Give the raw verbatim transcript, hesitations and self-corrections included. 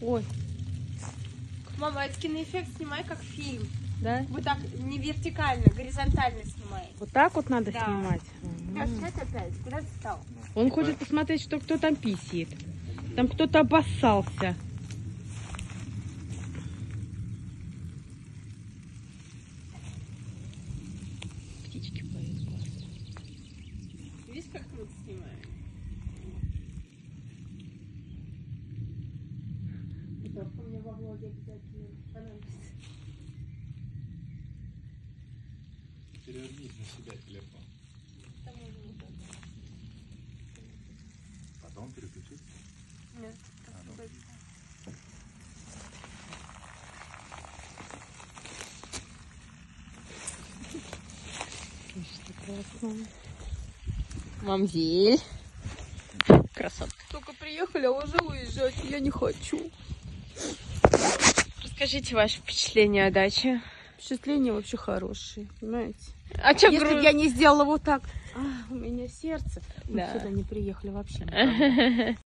Ой. Мама, этот киноэффект снимай как фильм. Да? Вот так не вертикально, горизонтально снимай. Вот так вот надо Да. снимать. Сейчас, сейчас опять. Куда ты встал? Он хочет посмотреть, что кто там писает. Там кто-то обоссался. Птички поют классно. Видишь, как круто снимаю? Только мне во влоге обязательно понравится. Перевернись на себя телефон. Потом переключить? Нет. А, ну. Мамзель. Красотка. Только приехали, а уже уезжать. Я не хочу. Расскажите ваши впечатления о даче. Впечатления вообще хорошие, понимаете? А чё Если гру- бы я не сделала вот так, а, у меня сердце, мы Да. сюда не приехали вообще никогда.